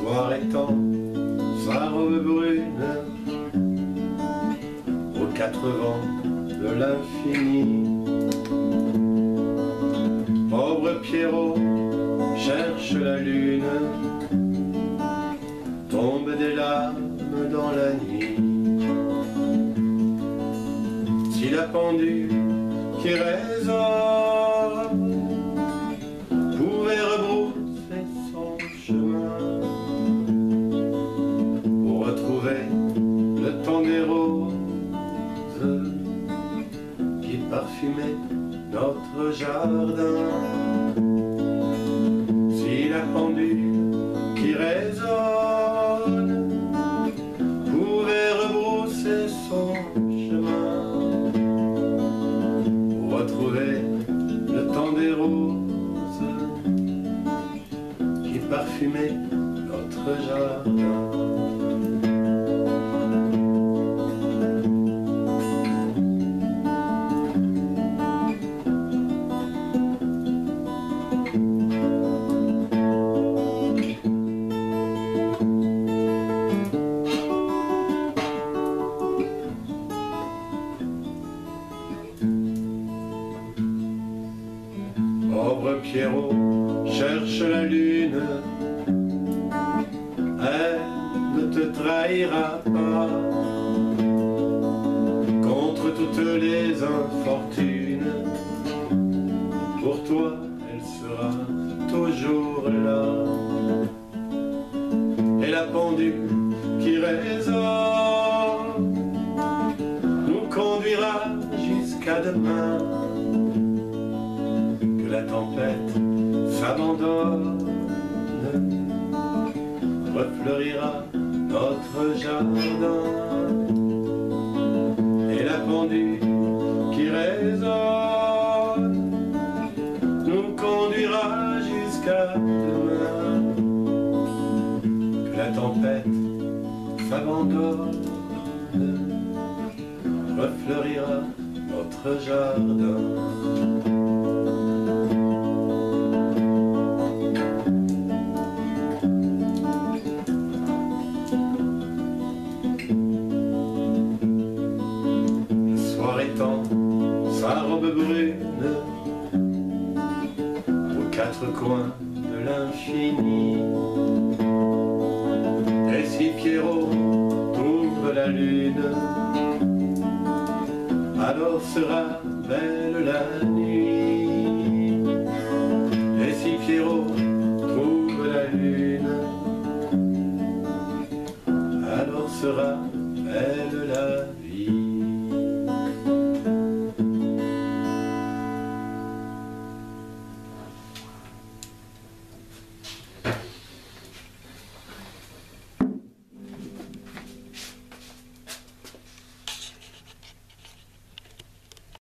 soir étend sa robe brune aux quatre vents de l'infini. Pauvre Pierrot cherche la lune, tombe des larmes dans la nuit. Si la pendule qui résonne pouvait rebrousser son chemin pour retrouver le temps des roses qui parfumait notre jardin. Si la pendule qui résonne pouvait rebrousser son chemin pour retrouver le temps des roses qui parfumait notre jardin. Pauvre Pierrot cherche la lune, elle ne te trahira pas. Contre toutes les infortunes, pour toi elle sera toujours là. Et la pendule qui résonne nous conduira jusqu'à demain. Que la tempête s'abandonne, refleurira notre jardin. Et la pendule qui résonne nous conduira jusqu'à demain. Que la tempête s'abandonne, refleurira notre jardin. Sa robe brune aux quatre coins de l'infini. Et si Pierrot trouve la lune, alors sera belle la nuit.